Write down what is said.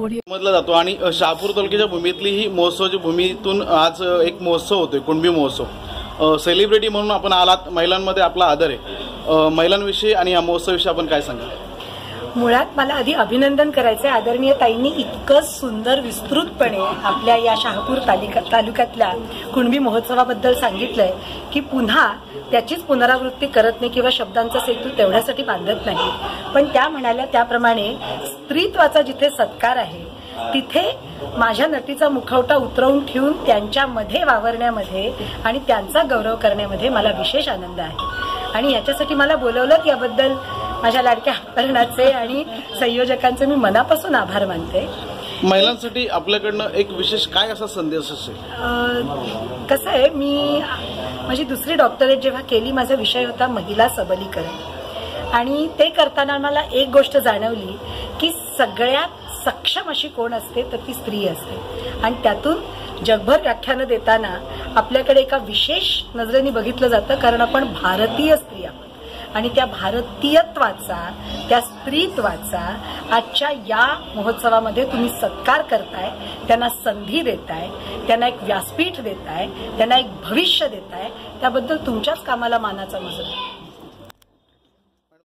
होळी म्हटलं जातो आणि शहापूर तालुक्याच्या भूमीतली ही महोत्सवाची भूमीतून आज एक महोत्सव होतोय, कुणबी महोत्सव. सेलिब्रिटी म्हणून आपण आलात, महिलांमध्ये आपला आदर आहे. महिलांविषयी आणि या महोत्सवाविषयी आपण काय सांगा? मुळात मला आधी अभिनंदन करायचे. आदरणीय ताईंनी इतकं सुंदर विस्तृतपणे आपल्या या शहापूर तालुक्यातल्या कुणबी महोत्सवाबद्दल सांगितलंय की पुन्हा त्याचीच पुनरावृत्ती करत नाही किंवा शब्दांचा सेतू तेवढ्यासाठी बांधत नाही. पण त्या म्हणाल्या त्याप्रमाणे स्त्रीत्वाचा जिथे सत्कार आहे तिथे माझ्या नटीचा मुखवटा उतरवून ठेवून त्यांच्यामध्ये वावरण्यामध्ये आणि त्यांचा गौरव करण्यामध्ये मला विशेष आनंद आहे. आणि याच्यासाठी मला बोलवलं याबद्दल माझ्या लाडक्या अपरणाचे आणि संयोजकांचे मी मनापासून आभार मानते. महिलांसाठी आपल्याकडनं एक विशेष काय असा संदेश असेल? कसं आहे, मी माझी दुसरी डॉक्टरेट जेव्हा केली, माझा विषय होता महिला सबलीकरण. आणि ते करताना मला एक गोष्ट जाणवली की सगळ्यात सक्षम अशी कोण असते तर ती स्त्री असते. आणि त्यातून जगभर व्याख्यानं देताना आपल्याकडे एका विशेष नजरेने बघितलं जातं, कारण आपण भारतीय स्त्री आहोत. आणि त्या भारतीयत्वाचा, त्या स्त्रीत्वाचा आजच्या या महोत्सवामध्ये तुम्ही सत्कार करताय, त्यांना संधी देताय, त्यांना एक व्यासपीठ देताय, त्यांना एक भविष्य देताय. त्याबद्दल तुमच्याच कामाला मानाचा मुजरा.